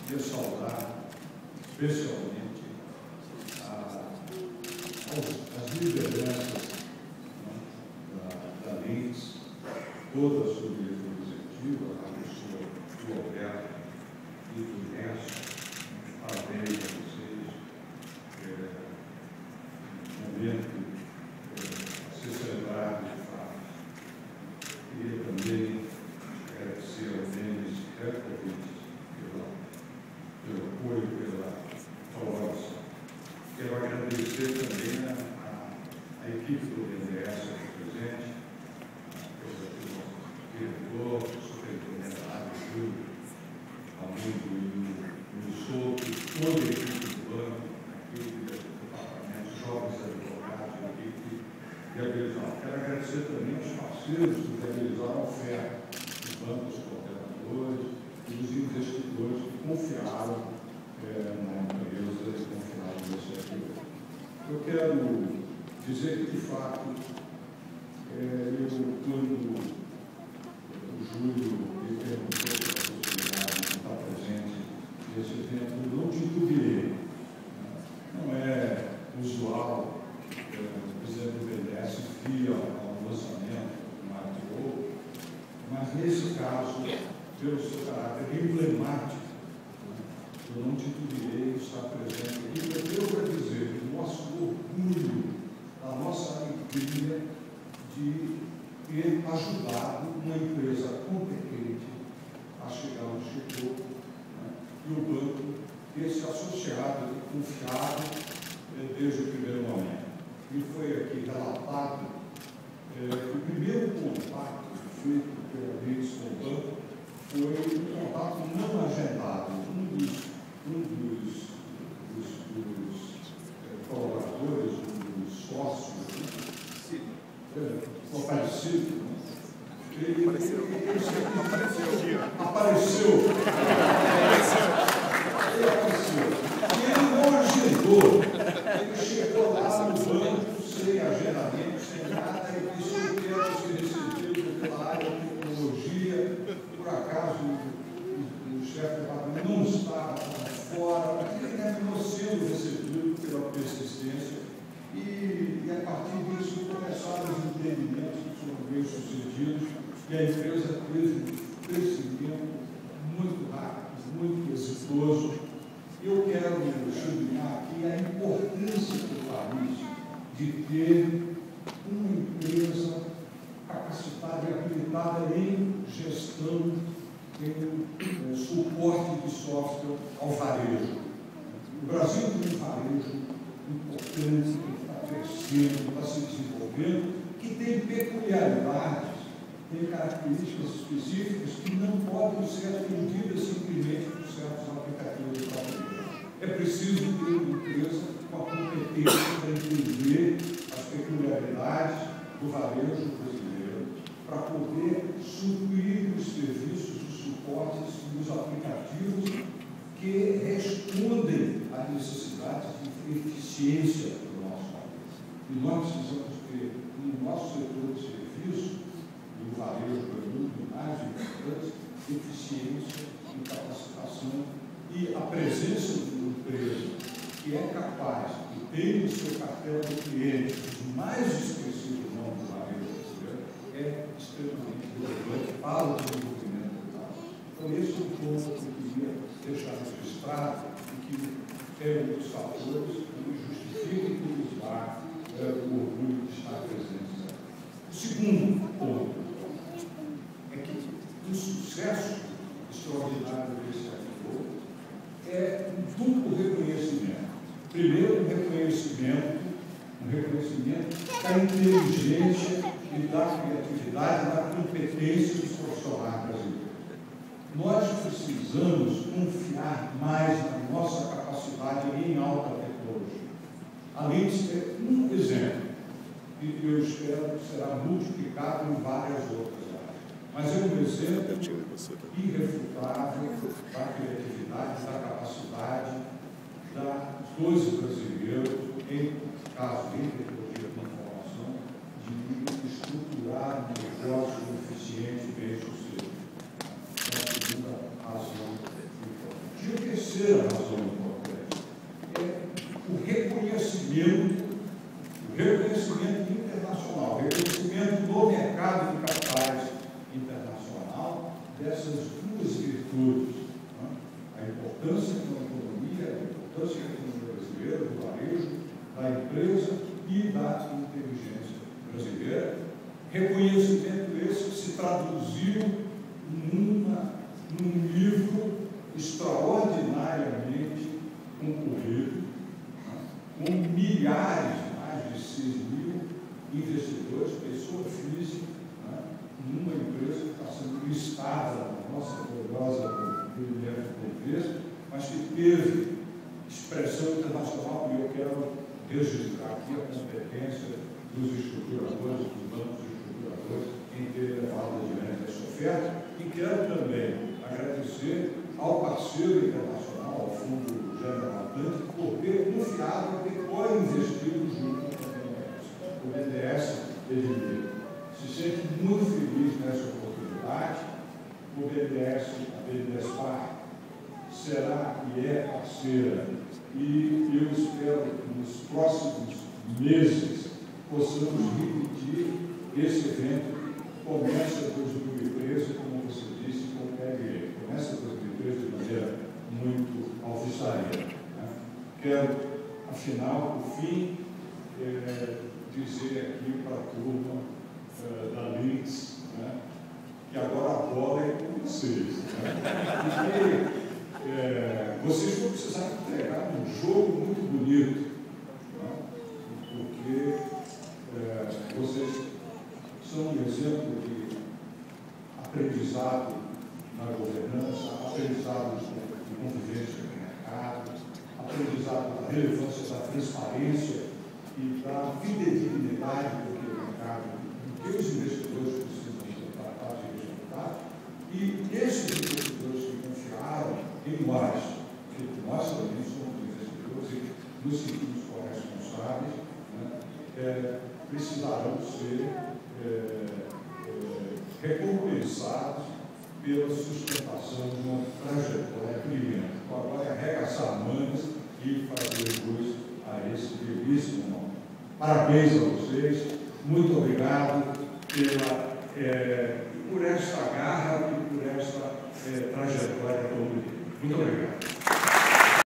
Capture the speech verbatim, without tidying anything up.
ressaltar, especialmente, a, as lideranças, né, da, da Lins, toda a sua diretoria executiva, a pessoa do Alberto e do Nelson, parabéns a vocês. É, um momento é, a ser celebrado de fato. Queria também agradecer ao Denis Herkovitz pelo apoio, pela colaboração. Quero agradecer também a, a, a equipe do B N D E S aqui presente, o diretor, o superintendente da área, Júlio, ao mundo do Souto, toda a equipe do banco, a equipe do departamento, jovens advogados, a equipe de Habilizar. Quero agradecer também aos parceiros do Habilizar ao F E R, os bancos cooperadores e os investidores que confiaram é, na empresa e confiaram nesse aqui. Eu quero dizer que, de fato, é, eu, quando o Júlio me perguntou se a possibilidade de estar presente nesse evento, eu não titubeei. Não é usual é, o presidente do B N D E S via ao lançamento do Marco, mas nesse caso, pelo seu caráter emblemático, eu não titubeei de estar presente aqui, porque eu quero dizer que o nosso orgulho, a nossa alegria de ter ajudado uma empresa competente a chegar onde chegou, né, e o banco ter se associado e confiado eh, desde o primeiro momento. E foi aqui relatado eh, o primeiro contato feito pela Blitz com o banco foi um contato não agendado. Um dos, um dos, dos, dos eh, colaboradores, um dos sócios, eh, apareceu, ele apareceu. Ele apareceu. Ele apareceu. E ele não agendou. Ele chegou lá no banco, sem agendamento, sem nada, e disse: eu quero ser recebido pela área de tecnologia. Por acaso, o, o chefe do departamento não estava fora, mas ele terminou sendo recebido pela persistência. E, e a partir disso começaram os entendimentos que foram bem sucedidos, e a empresa teve um crescimento muito rápido, muito exitoso. Eu quero sublinhar aqui a importância do país de ter uma empresa capacitada e habilitada em gestão, em eh, suporte de software ao varejo. O Brasil tem um varejo importante, que está crescendo, está se desenvolvendo, que tem peculiaridades, tem características específicas que não podem ser atendidas simplesmente por certos aplicativos de varejo. É preciso ter uma empresa com a competência para entender as peculiaridades do varejo brasileiro, para poder suprir os serviços, os suportes e os aplicativos que respondem à necessidade de eficiência do nosso país. E nós precisamos ter, no nosso setor de serviço, do varejo é muito mais importante, eficiência e capacitação e a presença de uma empresa que é capaz, que tem no seu cartel de clientes os mais expressivos nomes do varejo brasileiro, é extremamente relevante para o desenvolvimento do país. Então, esse é um ponto que eu queria deixar registrado e que é um dos fatores que justificam e nos dá é, o orgulho de estar presentes. O segundo ponto é que o sucesso extraordinário desse acordo é um duplo reconhecimento. Primeiro, um reconhecimento, um reconhecimento da inteligência e da criatividade, da competência dos profissionais brasileiros. Nós precisamos confiar mais na nossa capacidade em alta tecnologia. Além de ser um exemplo, e eu espero que será multiplicado em várias outras áreas. Mas é um exemplo irrefutável da criatividade, da capacidade da, dos brasileiros, em caso de tecnologia de informação, de estruturar um negócio eficiente e bem sucedido. É a segunda razão importante. E o terceiro terceira razão importante é o reconhecimento, o reconhecimento internacional, o reconhecimento no mercado de capitais internacional dessas duas virtudes, né? A importância da economia, a importância da economia brasileira, do varejo, da empresa e da inteligência brasileira. Reconhecimento esse que se traduziu numa, num livro extraordinariamente concorrido, né? Com milhares, mais de seis mil investidores, pessoa física, né? Numa empresa que está sendo listada na nossa gloriosa empresa, mas que teve expressão internacional, e eu quero registrar aqui a competência dos estruturadores, dos bancos estruturadores, em ter levado adiante essa oferta, e quero também agradecer ao parceiro internacional, ao Fundo General Atlântico, por ter confiado e ter co-investido junto com o B N D E S. O B N D E S, ele se sente muito feliz nessa oportunidade. O B N D E S, a BNDESPar, será e é parceira, e eu espero que nos próximos meses possamos repetir esse evento. Começa dois mil e treze, como você disse, com o P L E. Começa dois mil e treze de maneira muito alvissareira, né? Quero, afinal, por fim, é, dizer aqui para a turma é, da Lynx, né, que agora a bola é com vocês, né? Porque é, vocês vão precisar entregar um jogo muito bonito, né? Porque é, vocês são um exemplo de aprendizado na governança, aprendizado de convivência no mercado, aprendizado da relevância da transparência e da fidedignidade do que o mercado, do que os investidores precisam ser tratados e respeitados. E esses investidores que confiaram em nós, que nós também somos investidores e nos sentimos corresponsáveis, né, é, precisarão ser é, é, recompensados pela sustentação de uma trajetória brilhante. Então, agora é arregaçar mangas e fazer jus a esse belíssimo nome. Parabéns a vocês, muito obrigado pela, é, por esta garra e por esta é, trajetória tão bonita. Muito obrigado.